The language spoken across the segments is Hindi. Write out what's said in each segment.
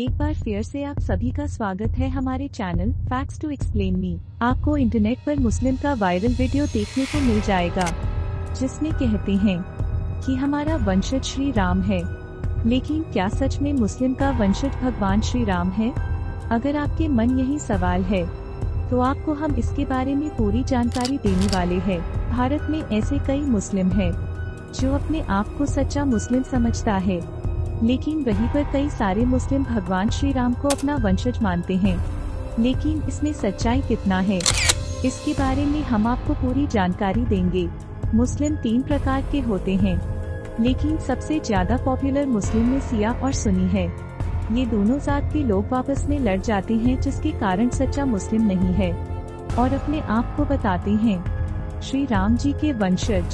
एक बार फिर से आप सभी का स्वागत है हमारे channel facts to explain me. आपको इंटरनेट पर मुस्लिम का वायरल वीडियो देखने को मिल जाएगा जिसमें कहते हैं कि हमारा वंशज श्री राम है। लेकिन क्या सच में मुस्लिम का वंशज भगवान श्री राम है? अगर आपके मन यही सवाल है तो आपको हम इसके बारे में पूरी जानकारी देने वाले हैं। भारत में ऐसे कई मुस्लिम हैं जो अपने आप को सच्चा मुस्लिम समझता है, लेकिन वहीं पर कई सारे मुस्लिम भगवान श्री राम को अपना वंशज मानते हैं। लेकिन इसमें सच्चाई कितना है, इसके बारे में हम आपको पूरी जानकारी देंगे। मुस्लिम 3 प्रकार के होते हैं, लेकिन सबसे ज्यादा पॉपुलर मुस्लिम में सिया और सुन्नी है। ये दोनों जात के लोग आपस में लड़ जाते हैं, जिसके कारण सच्चा मुस्लिम नहीं है और अपने आप को बताते हैं श्री राम जी के वंशज।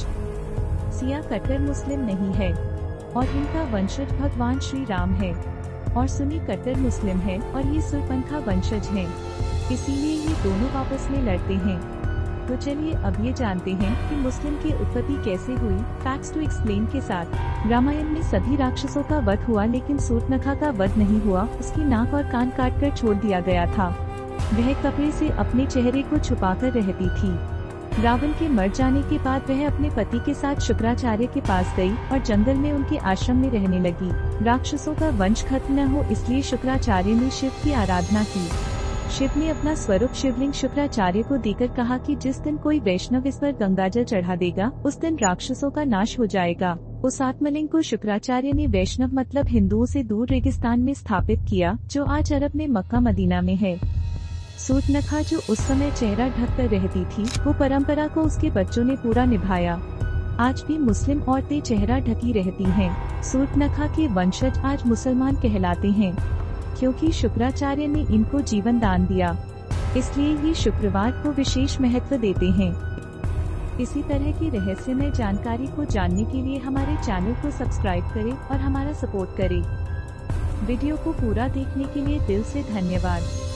सिया कट्टर मुस्लिम नहीं है और इनका वंशज भगवान श्री राम है, और सुन्नी कट्टर मुस्लिम है और ये सुरपंखा वंशज हैं। इसीलिए ये दोनों आपस में लड़ते हैं। तो चलिए अब ये जानते हैं कि मुस्लिम की उत्पत्ति कैसे हुई, फैक्ट्स टू एक्सप्लेन के साथ। रामायण में सभी राक्षसों का वध हुआ, लेकिन शूर्पणखा का वध नहीं हुआ। उसकी नाक और कान काटकर छोड़ दिया गया था। वह कपड़े से अपने चेहरे को छुपाकर रहती थी। रावण के मर जाने के बाद वह अपने पति के साथ शुक्राचार्य के पास गई और जंगल में उनके आश्रम में रहने लगी। राक्षसों का वंश खत्म न हो, इसलिए शुक्राचार्य ने शिव की आराधना की। शिव ने अपना स्वरूप शिवलिंग शुक्राचार्य को देकर कहा कि जिस दिन कोई वैष्णव इस पर गंगाजल चढ़ा देगा, उस दिन राक्षसों का नाश हो जाएगा। उस आत्मलिंग को शुक्राचार्य ने वैष्णव मतलब हिंदुओं से दूर रेगिस्तान में स्थापित किया, जो आज अरब में मक्का मदीना में है। शूर्पणखा जो उस समय चेहरा ढक कर रहती थी, वो परंपरा को उसके बच्चों ने पूरा निभाया। आज भी मुस्लिम औरतें चेहरा ढकी रहती हैं। शूर्पणखा के वंशज आज मुसलमान कहलाते हैं, क्योंकि शुक्राचार्य ने इनको जीवन दान दिया। इसलिए ये शुक्रवार को विशेष महत्व देते हैं। इसी तरह की रहस्यमय जानकारी को जानने के लिए हमारे चैनल को सब्सक्राइब करें और हमारा सपोर्ट करें। वीडियो को पूरा देखने के लिए दिल से धन्यवाद।